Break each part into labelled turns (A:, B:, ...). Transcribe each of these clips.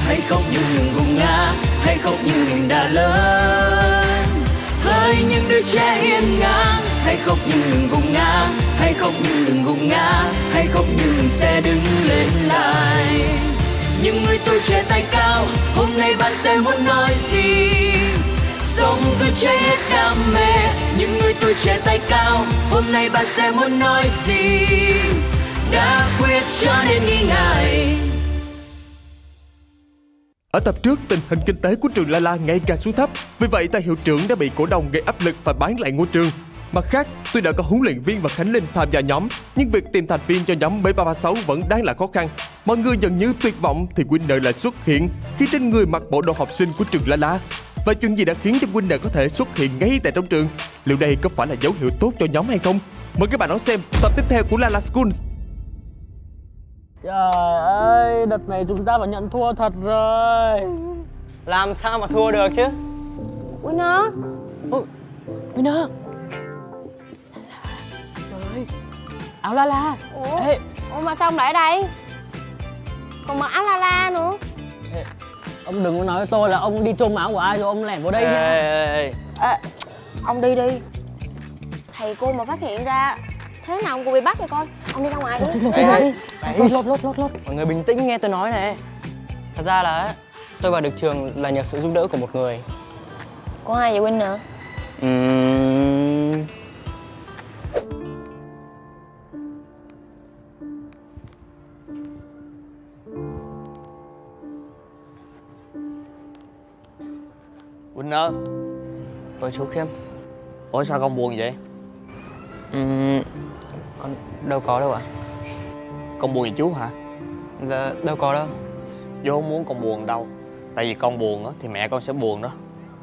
A: hãy khóc như đừng gục ngã, hãy khóc như đừng đã lớn. Hỡi những đứa trẻ hiên ngang, hãy khóc nhưng đừng gục ngã, hãy khóc nhưng đừng gục ngã, hãy khóc nhưng mình sẽ đứng lên lại. Những người tuổi trẻ tay cao, hôm nay bạn sẽ muốn nói gì? Sống cứ cháy hết đam mê. Những người tuổi trẻ tay cao, hôm nay bạn sẽ muốn nói gì? Đã quyết cho nên nghi ngại.
B: Ở tập trước, tình hình kinh tế của trường La La ngày càng xuống thấp, vì vậy tay hiệu trưởng đã bị cổ đông gây áp lực phải bán lại ngôi trường. Mặt khác, tuy đã có huấn luyện viên và Khánh Linh tham gia nhóm, nhưng việc tìm thành viên cho nhóm B336 vẫn đang là khó khăn. Mọi người dường như tuyệt vọng thì Winner lại xuất hiện khi trên người mặc bộ đồ học sinh của trường La La. Và chuyện gì đã khiến cho Winner có thể xuất hiện ngay tại trong trường? Liệu đây có phải là dấu hiệu tốt cho nhóm hay không? Mời các bạn đón xem tập tiếp theo của La La School.
C: Trời ơi, đợt này chúng ta phải nhận thua thật rồi.
D: Làm sao mà thua được chứ?
E: Winner.
C: Winner. Trời, áo La La.
E: Ủa mà sao ông lại ở đây? Còn mặc áo La La nữa.
C: Ê, ông đừng có nói với tôi là ông đi trộm áo của ai rồi ông lẻn vào đây nha.
E: Ông đi đi. Thầy cô mà phát hiện ra thế nào ông cũng bị bắt rồi coi. Ông đi ra ngoài đi.
C: Lột.
D: Mọi người bình tĩnh nghe tôi nói này. Thật ra là tôi vào được trường là nhờ sự giúp đỡ của một người.
E: Có ai vậy Winner?
F: Winner.
D: Chú Khiêm.
F: Ủa sao con buồn vậy?
D: Con đâu có đâu ạ.
F: Con buồn vì chú hả?
D: Dạ đâu có đâu.
F: Chú không muốn con buồn đâu. Tại vì con buồn á thì mẹ con sẽ buồn đó.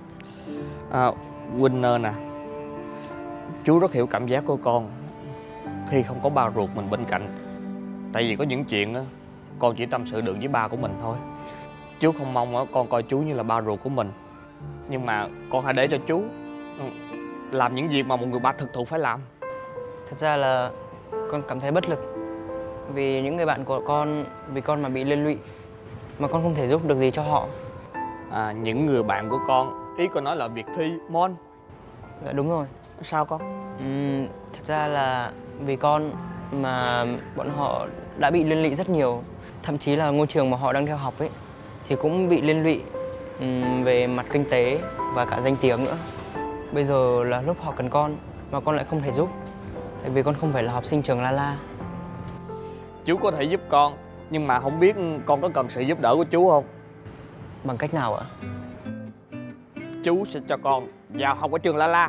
F: Winner nè, chú rất hiểu cảm giác của con khi không có ba ruột mình bên cạnh. Tại vì có những chuyện á con chỉ tâm sự được với ba của mình thôi. Chú không mong á con coi chú như là ba ruột của mình, nhưng mà con hãy để cho chú làm những việc mà một người ba thực thụ phải làm.
D: Thật ra là con cảm thấy bất lực vì những người bạn của con, vì con mà bị liên lụy mà con không thể giúp được gì cho họ.
F: Những người bạn của con, ý con nói là việc thi môn.
D: Dạ đúng rồi.
F: Sao con?
D: Thật ra là vì con mà bọn họ đã bị liên lụy rất nhiều. Thậm chí là ngôi trường mà họ đang theo học ấy thì cũng bị liên lụy về mặt kinh tế và cả danh tiếng nữa. Bây giờ là lúc họ cần con mà con lại không thể giúp, tại vì con không phải là học sinh trường La La.
F: Chú có thể giúp con, nhưng mà không biết con có cần sự giúp đỡ của chú không?
D: Bằng cách nào ạ?
F: Chú sẽ cho con vào học ở trường La La.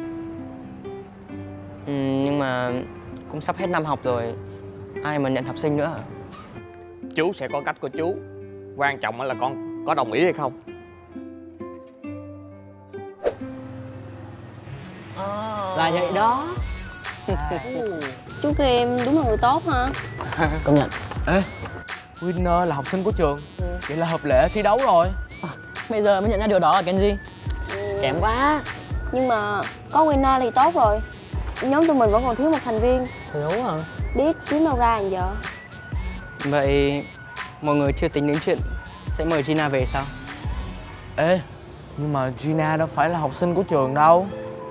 D: Nhưng mà cũng sắp hết năm học rồi, ai mà nhận học sinh nữa hả?
F: Chú sẽ có cách của chú. Quan trọng là con có đồng ý hay không.
C: Là vậy đó.
E: Chú Kim đúng là người tốt hả?
C: Công nhận.
G: Ê, Winner là học sinh của trường, vậy là hợp lệ thi đấu rồi.
C: Bây giờ mới nhận ra điều đó là Kenji. Kém quá.
E: Nhưng mà có Winner thì tốt rồi. Nhóm tụi mình vẫn còn thiếu một thành viên.
C: Thiếu hả?
E: Biết kiếm đâu ra giờ.
D: Vậy mọi người chưa tính đến chuyện sẽ mời Gina về sao?
G: Ê, nhưng mà Gina đâu phải là học sinh của trường đâu.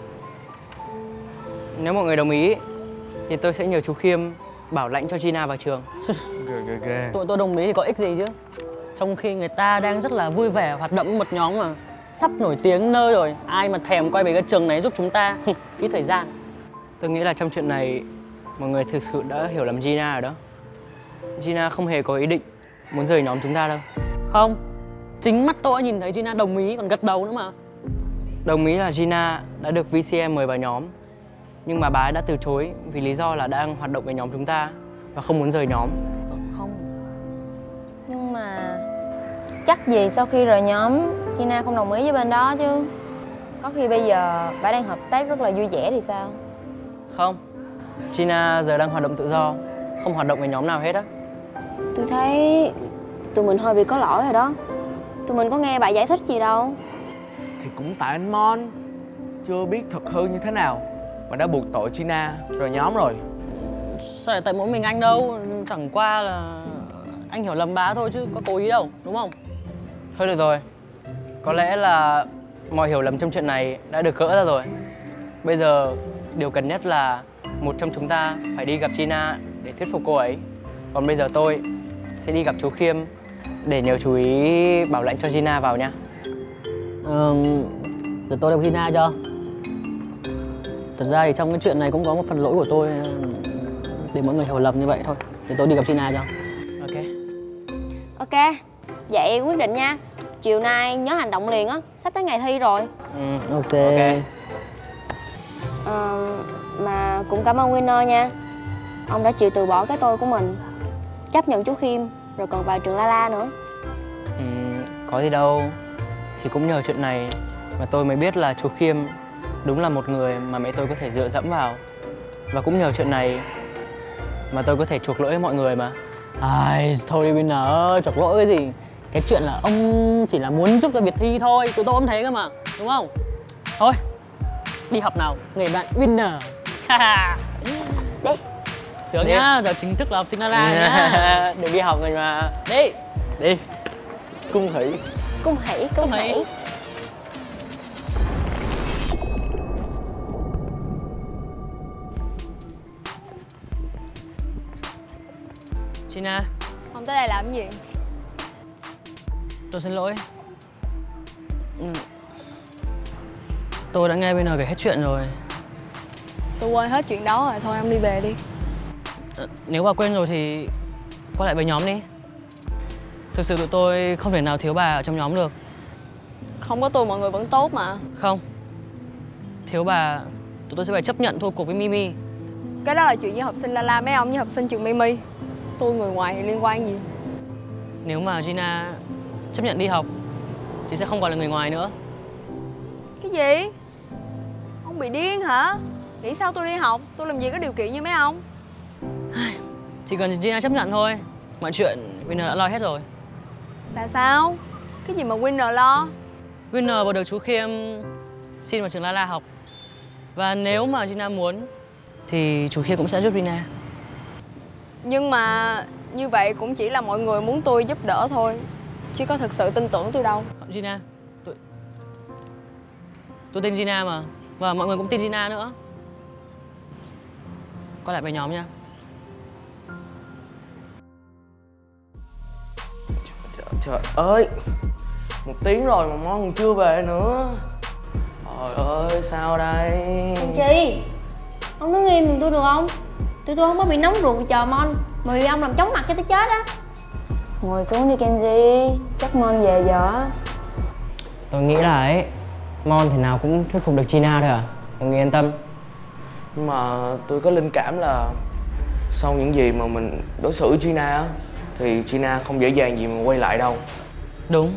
D: Nếu mọi người đồng ý thì tôi sẽ nhờ chú Khiêm bảo lãnh cho Gina vào trường.
G: Ghê.
C: Tụi tôi đồng ý thì có ích gì chứ. Trong khi người ta đang rất là vui vẻ hoạt động với một nhóm mà sắp nổi tiếng nơi rồi, ai mà thèm quay về cái trường này giúp chúng ta. Phí thời gian.
D: Tôi nghĩ là trong chuyện này mọi người thực sự đã hiểu lầm Gina rồi đó. Gina không hề có ý định muốn rời nhóm chúng ta đâu.
C: Không, chính mắt tôi đã nhìn thấy Gina đồng ý còn gật đầu nữa mà.
D: Đồng ý là Gina đã được VCM mời vào nhóm, nhưng mà bà ấy đã từ chối vì lý do là đang hoạt động với nhóm chúng ta và không muốn rời nhóm.
C: Không.
E: Nhưng mà chắc gì sau khi rời nhóm Gina không đồng ý với bên đó chứ. Có khi bây giờ bà đang hợp tác rất là vui vẻ thì sao?
D: Không, Gina giờ đang hoạt động tự do, không hoạt động với nhóm nào hết á.
E: Tôi thấy tụi mình hơi bị có lỗi rồi đó. Tụi mình có nghe bà giải thích gì đâu.
G: Thì cũng tại anh Mon chưa biết thực hư như thế nào mà đã buộc tội Gina rời nhóm rồi.
C: Sao lại tại mỗi mình anh đâu. Chẳng qua là anh hiểu lầm bà thôi chứ có cố ý đâu, đúng không?
D: Thôi được rồi. Có lẽ là mọi hiểu lầm trong chuyện này đã được gỡ ra rồi. Bây giờ điều cần nhất là một trong chúng ta phải đi gặp Gina để thuyết phục cô ấy. Còn bây giờ tôi sẽ đi gặp chú Khiêm để nhờ chú ý bảo lãnh cho Gina vào nha.
C: Để tôi gặp Gina cho. Thật ra thì trong cái chuyện này cũng có một phần lỗi của tôi, để mọi người hiểu lầm như vậy thôi. Để tôi đi gặp Gina cho.
D: Ok.
E: Ok, vậy quyết định nha. Chiều nay nhớ hành động liền á, sắp tới ngày thi rồi.
C: Ok.
E: Mà cũng cảm ơn Winner nha. Ông đã chịu từ bỏ cái tôi của mình, chấp nhận chú Khiêm, rồi còn vào trường La La nữa.
D: Có gì đâu. Thì cũng nhờ chuyện này mà tôi mới biết là chú Khiêm đúng là một người mà mẹ tôi có thể dựa dẫm vào. Và cũng nhờ chuyện này mà tôi có thể chuộc lỗi với mọi người mà.
C: Ai, thôi đi Winner, chọc lỗi cái gì. Cái chuyện là ông chỉ là muốn giúp cho việc thi thôi. Tụi tôi cũng thế cơ mà, đúng không? Thôi, đi học nào, người bạn Winner.
E: Đi.
C: Sướng nhá, giờ chính thức là học sinh La La nhá.
D: Đừng đi học rồi mà.
C: Đi.
D: Đi. Cung hỷ.
E: Cung hỷ, cung hỷ.
C: Gina,
E: Ông tới đây làm cái gì?
C: tôi xin lỗi. Tôi đã nghe Winner kể hết chuyện rồi.
E: Tôi quên hết chuyện đó rồi, thôi ông đi về đi.
C: Nếu bà quên rồi thì quay lại với nhóm đi. Thực sự tụi tôi không thể nào thiếu bà ở trong nhóm được.
E: Không có tôi mọi người vẫn tốt mà.
C: Không. Thiếu bà, tụi tôi sẽ phải chấp nhận thua cuộc với Mimi.
E: Cái đó là chuyện với học sinh La La, mấy ông với học sinh trường Mimi. Tôi người ngoài thì liên quan gì?
C: Nếu mà Gina chấp nhận đi học thì sẽ không còn là người ngoài nữa.
E: Cái gì? Ông bị điên hả? Nghĩ sao tôi đi học? Tôi làm gì có điều kiện như mấy ông?
C: Chỉ cần Gina chấp nhận thôi. Mọi chuyện Winner đã lo hết rồi.
E: Là sao? Cái gì mà Winner lo?
C: Winner vừa được chú Khiêm xin vào trường La La học. Và nếu mà Gina muốn thì chú Khiêm cũng sẽ giúp Gina.
E: Nhưng mà như vậy cũng chỉ là mọi người muốn tôi giúp đỡ thôi, chứ có thực sự tin tưởng tôi đâu.
C: Gina, tôi tin Gina mà. Và mọi người cũng tin Gina nữa. Quay lại với nhóm nha.
G: Trời ơi, 1 tiếng rồi mà Mon còn chưa về nữa. Trời ơi, sao đây?
E: Anh Chi, ông đứng im giùm tôi được không? Tôi không có bị nóng ruột vì chờ Mon, mà vì ông làm chóng mặt cho tới chết á. Ngồi xuống đi Kenji, chắc Mon về giờ.
D: Tôi nghĩ là ấy, Mon thì nào cũng thuyết phục được Gina thôi à. Mọi người yên tâm.
G: Nhưng mà tôi có linh cảm là sau những gì mà mình đối xử với Gina á, thì Gina không dễ dàng gì mà quay lại đâu.
C: Đúng.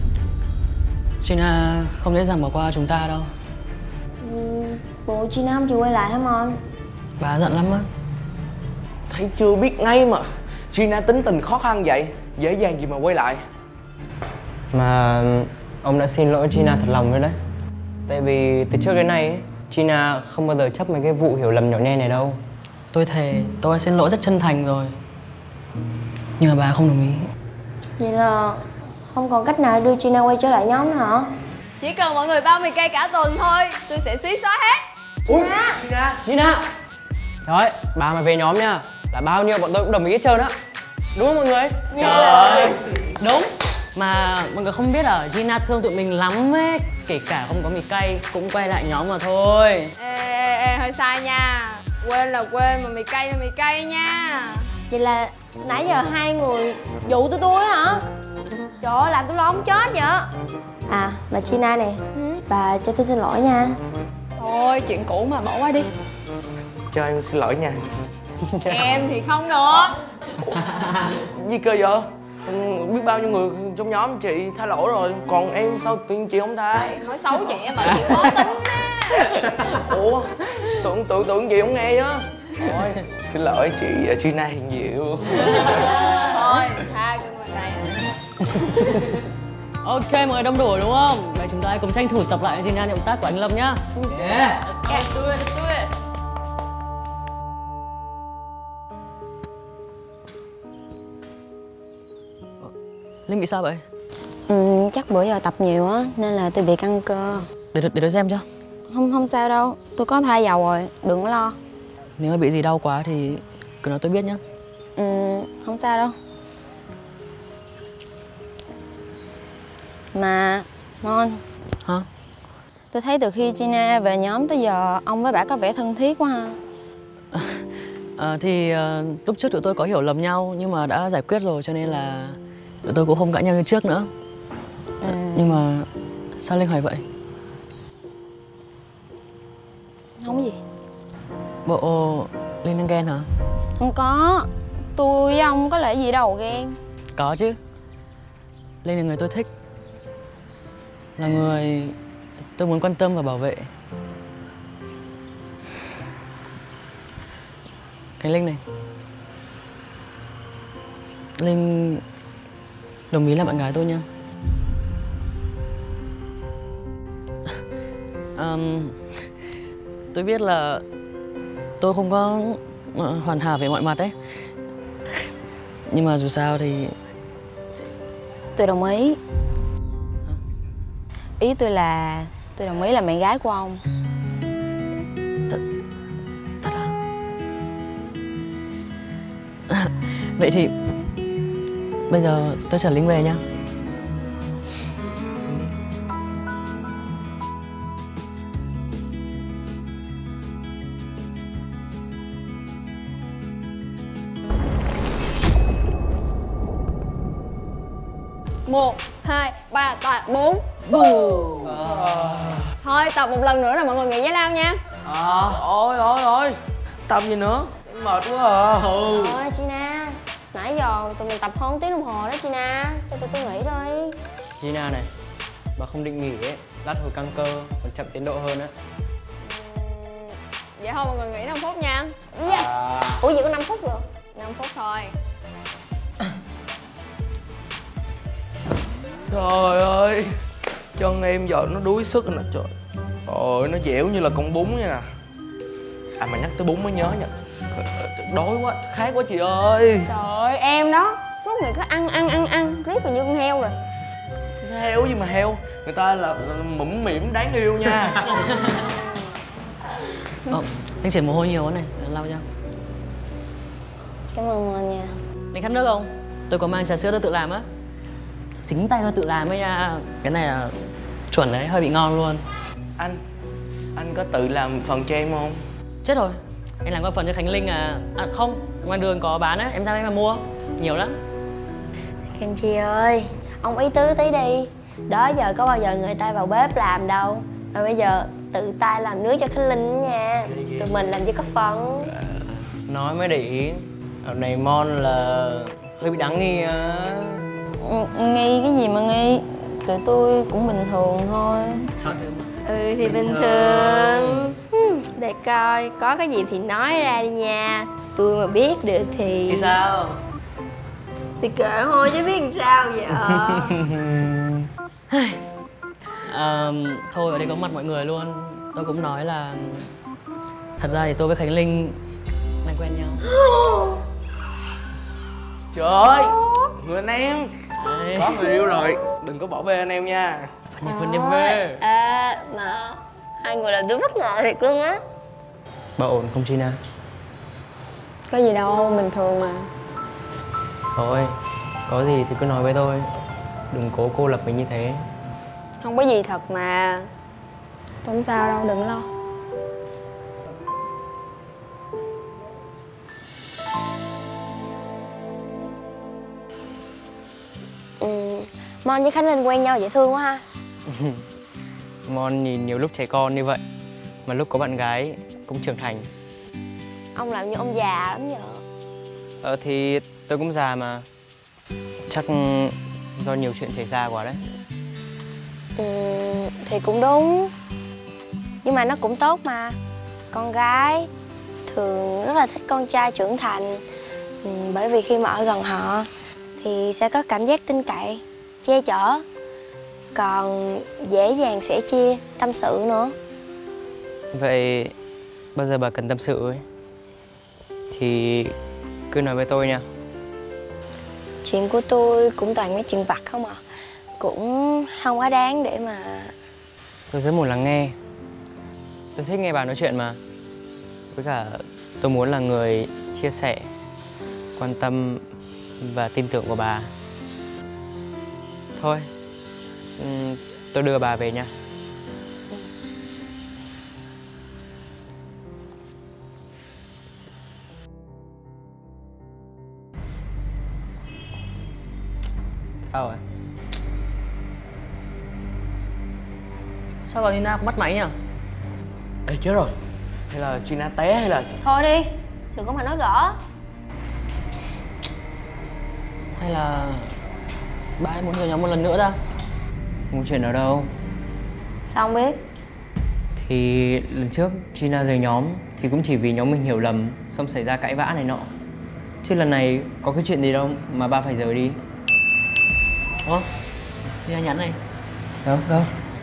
C: Gina không dễ dàng bỏ qua chúng ta đâu.
E: Bộ Gina không chịu quay lại hả Mon?
C: Bà giận lắm á.
G: Thấy chưa biết ngay mà. Gina tính tình khó khăn vậy, dễ dàng gì mà quay lại.
D: Mà ông đã xin lỗi Gina thật lòng rồi đấy. Tại vì từ trước đến nay ấy, Gina không bao giờ chấp mấy cái vụ hiểu lầm nhỏ nhen này đâu.
C: Tôi thề, tôi đã xin lỗi rất chân thành rồi. Nhưng mà bà không đồng ý.
E: Vậy là không còn cách nào đưa Gina quay trở lại nhóm nữa hả? Chỉ cần mọi người bao mì cây cả tuần thôi, tôi sẽ xí xóa hết.
G: Ui,
D: Gina! Trời ơi, bà mà về nhóm nha, là bao nhiêu bọn tôi cũng đồng ý hết trơn á. Đúng không mọi người?
C: Trời ơi. Đúng. Mà mọi người không biết là Gina thương tụi mình lắm ấy. Kể cả không có mì cay cũng quay lại nhóm mà thôi.
E: Ê, hơi sai nha. Quên là quên, mà mì cay là mì cay nha. Vậy là nãy giờ hai người dụ tôi hả? Trời ơi, làm tôi lo không chết vậy. À, bà Gina nè, bà cho tôi xin lỗi nha. Thôi, chuyện cũ mà bỏ qua đi.
G: cho em xin lỗi nha.
E: Em thì không được.
G: Gì cơ vậy? Biết bao nhiêu người trong nhóm chị tha lỗi rồi, còn em sao tự nhiên chị không tha?
E: Nói xấu chị em mà chị khó tính á.
G: Ủa, tưởng chị không nghe á. Thôi, xin lỗi chị Gina Hiền Diệu.
E: Thôi, tha cho lần này.
C: Ok, mọi người đông đủ rồi đúng không? Vậy chúng ta hãy cùng tranh thủ tập lại Gina động tác của anh Lâm nhá.
D: Yeah.
C: Let's do it, let's do it. Linh bị sao vậy?
E: Chắc bữa giờ tập nhiều á nên là tôi bị căng cơ.
C: Để tôi xem cho.
E: Không sao đâu, tôi có thay dầu rồi, đừng có lo.
C: Nếu mà bị gì đau quá thì cứ nói tôi biết nhá.
E: Không sao đâu. Mà Mon.
C: Hả?
E: Tôi thấy từ khi Gina về nhóm tới giờ ông với bà có vẻ thân thiết quá ha.
C: Lúc trước tụi tôi có hiểu lầm nhau nhưng mà đã giải quyết rồi cho nên là tụi tôi cũng không cãi nhau như trước nữa. Nhưng mà sao Linh hỏi vậy?
E: Không có gì.
C: Bộ Linh đang ghen hả?
E: Không có. Tôi với ông có lẽ gì đâu ghen.
C: Có chứ. Linh là người tôi thích, là người tôi muốn quan tâm và bảo vệ. Cái Linh này, Linh đồng ý làm bạn gái tôi nha. Tôi biết là tôi không có hoàn hảo về mọi mặt đấy, nhưng mà dù sao thì
E: Tôi đồng ý. Ý tôi là tôi đồng ý làm bạn gái của ông.
C: thật à? Vậy thì bây giờ tôi chở Linh về nhá.
E: Một, hai, ba, bốn. Thôi tập một lần nữa là mọi người nghỉ giải lao nha.
G: Ôi tập gì nữa, mệt quá à.
E: Thôi Gina, nãy giờ tụi mình tập hơn tiếng đồng hồ đó Gina. Cho tôi nghỉ đi.
D: Gina này, bà không định nghỉ ấy, lát hồi căng cơ còn chậm tiến độ hơn á.
E: Vậy thôi mọi người nghỉ 5 phút nha. Yes. Ủa vậy có 5 phút rồi. 5 phút thôi.
G: Trời ơi, chân em giờ nó đuối sức rồi nè trời. Ôi nó dẻo như là con bún vậy nè. À mà nhắc tới bún mới nhớ nha, đói quá, khát quá chị ơi.
E: Trời ơi em đó, suốt ngày cứ ăn riết rồi như con heo rồi.
G: Heo gì mà heo, người ta là mũm mĩm đáng yêu nha.
C: Linh chảy mồ hôi nhiều quá này, lau cho.
E: Cảm ơn anh nha.
C: Linh khát nước không? Tôi có mang trà sữa tôi tự làm á. Chính tay tôi tự làm ấy nha. Cái này là chuẩn đấy, hơi bị ngon luôn.
G: Anh có tự làm phần cho em không?
C: Chết rồi, anh làm qua phần cho Khánh Linh à? À không, ngoài đường có bán á, em ra đây mà mua. Nhiều lắm.
E: Kenji ơi, ông ý tứ tí đi. Đó giờ có bao giờ người ta vào bếp làm đâu. Mà bây giờ tự tay làm nước cho Khánh Linh nữa nha. Tụi mình làm gì có phần.
D: Nói mới để ý, ở này Mon là hơi bị đáng nghi á.
E: Nghi cái gì mà nghi. Tụi tôi cũng bình thường thôi. Thì bình thường. Để coi, có cái gì thì nói ra đi nha. Tôi mà biết được thì...
C: Thì sao?
E: Thì kệ thôi chứ biết làm sao vậy.
C: Thôi ở đây có mặt mọi người luôn. Tôi cũng nói là thật ra thì tôi với Khánh Linh đang quen nhau.
G: Trời ơi, người anh em có người yêu rồi, đừng có bỏ bê anh em nha.
C: Phần đêm về.
E: Mà hai người làm tôi bất ngờ thiệt luôn á.
D: Bà ổn không Gina?
E: Có gì đâu, bình thường mà.
D: Thôi, có gì thì cứ nói với tôi. Đừng cố cô lập mình như thế.
E: Không có gì thật mà. Tôi không sao đâu, đừng lo. Mon với Khánh Linh quen nhau dễ thương quá ha.
D: Mon nhìn nhiều lúc trẻ con như vậy, mà lúc có bạn gái cũng trưởng thành.
E: Ông làm như ông già lắm vậy.
D: Thì tôi cũng già mà. Chắc do nhiều chuyện xảy ra quá đấy.
E: Thì cũng đúng. Nhưng mà nó cũng tốt mà. Con gái thường rất là thích con trai trưởng thành. Bởi vì khi mà ở gần họ thì sẽ có cảm giác tin cậy, che chở. Còn dễ dàng sẻ chia, tâm sự nữa.
D: Vậy bao giờ bà cần tâm sự ấy thì cứ nói với tôi nha.
E: Chuyện của tôi cũng toàn mấy chuyện vặt không à. cũng không quá đáng để mà...
D: Tôi rất muốn lắng nghe. Tôi thích nghe bà nói chuyện mà. Với cả tôi muốn là người chia sẻ, quan tâm và tin tưởng của bà. Thôi, tôi đưa bà về nha. Sao rồi?
C: Sao bà Nina không bắt máy nhỉ?
G: Ê chết rồi. Hay là Gina té hay là...
E: Thôi đi, đừng có mà nói gỡ.
C: Hay là bà ấy muốn rời nhóm một lần nữa ta?
D: Muốn chuyện ở đâu?
E: Sao không biết?
D: Thì lần trước Gina rời nhóm thì cũng chỉ vì nhóm mình hiểu lầm, xong xảy ra cãi vã này nọ. Chứ lần này có cái chuyện gì đâu mà ba phải rời đi.
C: Ủa? Nina nhắn này.
D: Đâu? Đâu?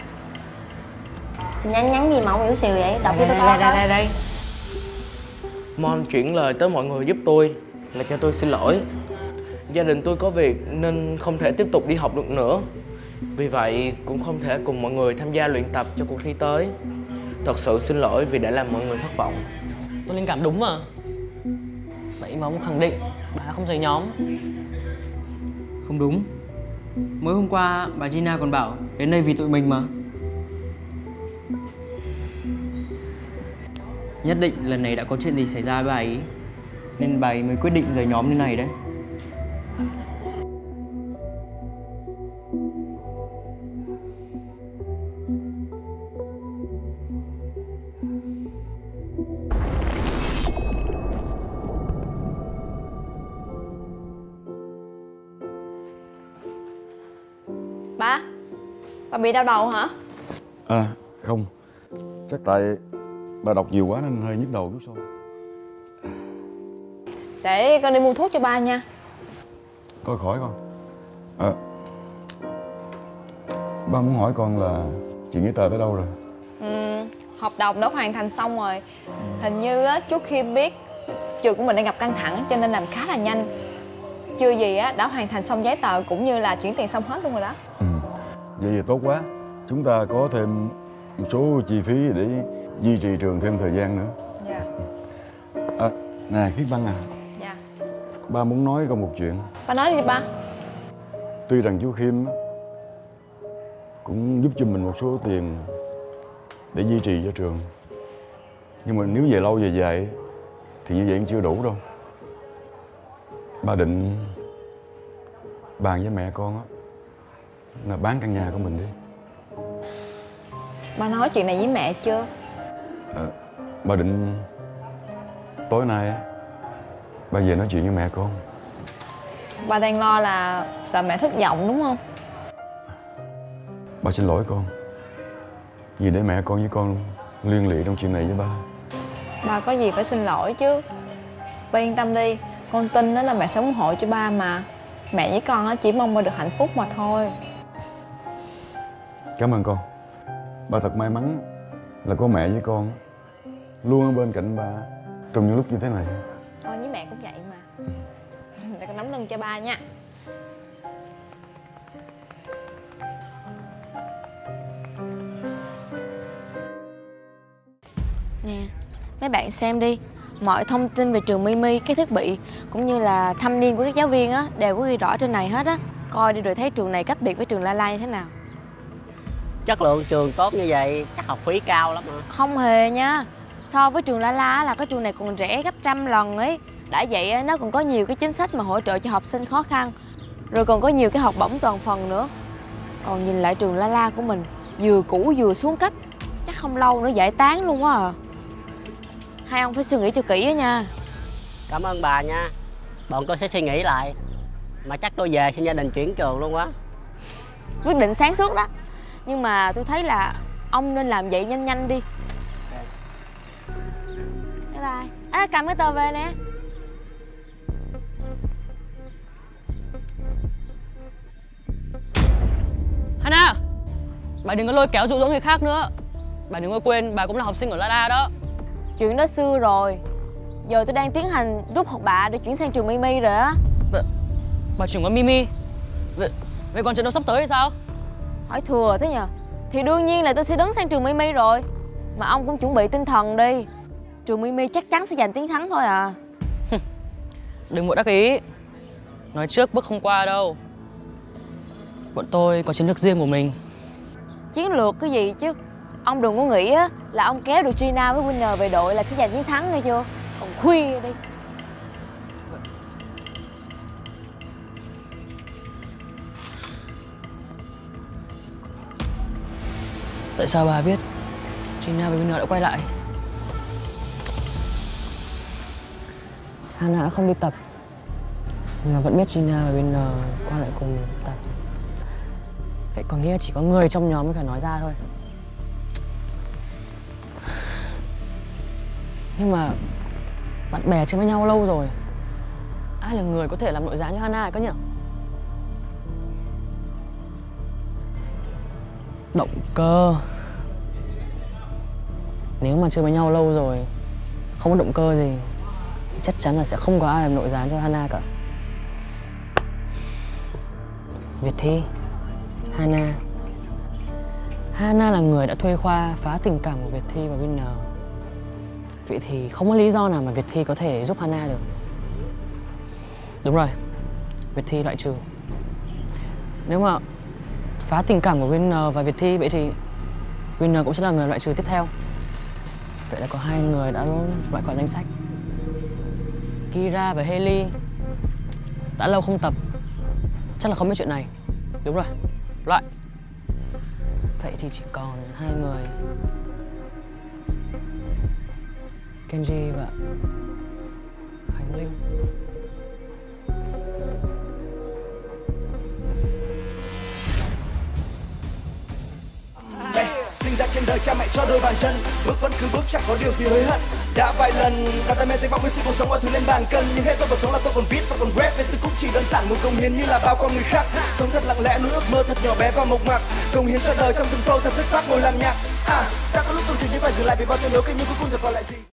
E: Nhắn gì mà ông yếu xìu vậy? Đọc cho tôi coi.
D: Đây.
G: Mon chuyển lời tới mọi người giúp tôi là cho tôi xin lỗi. Gia đình tôi có việc nên không thể tiếp tục đi học được nữa. Vì vậy cũng không thể cùng mọi người tham gia luyện tập cho cuộc thi tới. Thật sự xin lỗi vì đã làm mọi người thất vọng.
C: Tôi linh cảm đúng mà. Vậy mà ông khẳng định bà không rời nhóm.
D: Không đúng. Mới hôm qua bà Gina còn bảo đến đây vì tụi mình mà. Nhất định lần này đã có chuyện gì xảy ra với bà ấy, nên bà ấy mới quyết định rời nhóm như này đấy.
E: Bà bị đau đầu hả?
H: À không, chắc tại bà đọc nhiều quá nên hơi nhức đầu chút thôi.
E: Để con đi mua thuốc cho ba nha.
H: Thôi khỏi con. Ba muốn hỏi con là chuyện giấy tờ tới đâu rồi?
E: Hợp đồng đã hoàn thành xong rồi. Hình như á, trước khi biết trường của mình đang gặp căng thẳng cho nên làm khá là nhanh. Chưa gì á, đã hoàn thành xong giấy tờ cũng như là chuyển tiền xong hết luôn rồi đó.
H: Vậy thì tốt quá. Chúng ta có thêm một số chi phí để duy trì trường thêm thời gian nữa.
E: Dạ.
H: Nè Khiết Văn à.
E: Dạ.
H: Ba muốn nói con một chuyện.
E: Ba nói đi ba.
H: Tuy rằng chú Khiêm cũng giúp cho mình một số tiền để duy trì cho trường, nhưng mà nếu về lâu về dài thì như vậy cũng chưa đủ đâu. Ba định bàn với mẹ con á là bán căn nhà của mình đi.
E: Ba nói chuyện này với mẹ chưa?
H: Ba định tối nay á ba về nói chuyện với mẹ con.
E: Ba đang lo là sợ mẹ thất vọng đúng không?
H: Ba xin lỗi con vì để mẹ con với con liên lụy trong chuyện này với ba.
E: Ba có gì phải xin lỗi chứ. Ba yên tâm đi, con tin đó là mẹ sẽ ủng hộ cho ba mà. Mẹ với con chỉ mong ba được hạnh phúc mà thôi.
H: Cảm ơn con. Ba thật may mắn là có mẹ với con luôn ở bên cạnh ba trong những lúc như thế này.
E: Con với mẹ cũng vậy mà. Để con nắm lưng cho ba nha. Nè, mấy bạn xem đi. Mọi thông tin về trường Mimi, cái thiết bị cũng như là thâm niên của các giáo viên á đều có ghi rõ trên này hết á. Coi đi rồi thấy trường này cách biệt với trường La La như thế nào.
I: Chất lượng trường tốt như vậy chắc học phí cao lắm mà.
E: Không hề nha. So với trường La La là cái trường này còn rẻ gấp 100 lần ấy. Đã vậy nó còn có nhiều cái chính sách mà hỗ trợ cho học sinh khó khăn. Rồi còn có nhiều cái học bổng toàn phần nữa. Còn nhìn lại trường La La của mình, vừa cũ vừa xuống cấp, chắc không lâu nữa giải tán luôn á à. Hai ông phải suy nghĩ cho kỹ á nha.
I: Cảm ơn bà nha. Bọn tôi sẽ suy nghĩ lại. Mà chắc tôi về xin gia đình chuyển trường luôn quá.
E: Quyết định sáng suốt đó. Nhưng mà tôi thấy là ông nên làm vậy nhanh nhanh đi. Bye bye. Cầm cái tờ về nè.
C: Hana, bà đừng có lôi kéo dụ dỗ người khác nữa. Bà đừng có quên bà cũng là học sinh của La La đó.
E: Chuyện đó xưa rồi. Giờ tôi đang tiến hành rút học bạ để chuyển sang trường Mimi rồi á.
C: Bà chuyển qua Mimi. Vậy còn trận đấu sắp tới thì sao?
E: Hỏi thừa thế nhờ. Thì đương nhiên là tôi sẽ đứng sang trường Mimi rồi. Mà ông cũng chuẩn bị tinh thần đi. Trường Mimi chắc chắn sẽ giành chiến thắng thôi à.
C: Đừng vội đắc ý. Nói trước bước không qua đâu. Bọn tôi có chiến lược riêng của mình.
E: Chiến lược cái gì chứ. Ông đừng có nghĩ á là ông kéo được Gina với Winner về đội là sẽ giành chiến thắng nghe chưa. Còn khuya đi.
C: Tại sao bà biết Gina và Winner đã quay lại? Hana đã không đi tập, nhưng mà vẫn biết Gina và Winner qua lại cùng tập. Vậy có nghĩa chỉ có người trong nhóm mới phải nói ra thôi. Nhưng mà bạn bè chơi với nhau lâu rồi, ai là người có thể làm nội gián như Hana cơ nhỉ? Động cơ. Nếu mà chơi với nhau lâu rồi, không có động cơ gì, chắc chắn là sẽ không có ai làm nội gián cho Hana cả. Việt Thi, Hana. Hana là người đã thuê Khoa phá tình cảm của Việt Thi và Winner. Vậy thì không có lý do nào mà Việt Thi có thể giúp Hana được. Đúng rồi, Việt Thi loại trừ. Nếu mà phá tình cảm của Winner và Việt Thi, vậy thì Winner cũng sẽ là người loại trừ tiếp theo. Vậy là có hai người đã loại khỏi danh sách. Kira và Haley đã lâu không tập, chắc là không biết chuyện này. Đúng rồi, loại. Vậy thì chỉ còn hai người, Kenji và Khánh Linh.
J: Sinh ra trên đời cha mẹ cho đôi bàn chân, bước vẫn cứ bước chẳng có điều gì hối hận. Đã vài lần đặt tay mẹ danh vọng với sự cuộc sống mọi thứ lên bàn cân, nhưng hết tôi cuộc sống là tôi còn viết và còn rap. Về tôi cũng chỉ đơn giản một công hiến như là bao con người khác, sống thật lặng lẽ nuôi ước mơ thật nhỏ bé và mộc mạc, công hiến cho đời trong từng flow thật chất phác ngồi làm nhạc. Đã có lúc tôi dường như phải dừng lại vì bao trận đấu kinh nhưng cuối cùng chẳng còn lại gì.